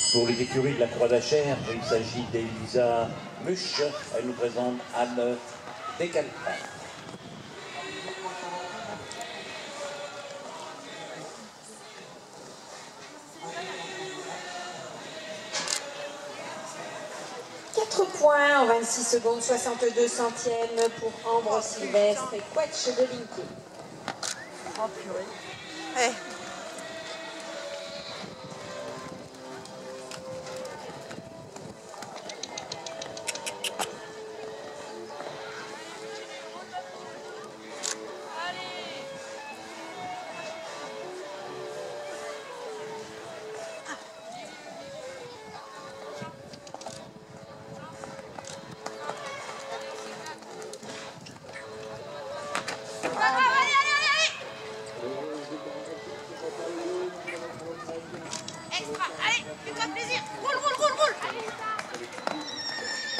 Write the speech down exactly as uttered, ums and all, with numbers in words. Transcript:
Pour les écuries de la Croix d'Achère, il s'agit d'Elisa Muche. Elle nous présente Anne Descalfins. quatre points en vingt-six secondes, soixante-deux centièmes pour Ambre Sylvestre et Quetch de Linky. Oh purée. Hey. Extra, allez, fais-toi plaisir, roule, roule, roule, roule.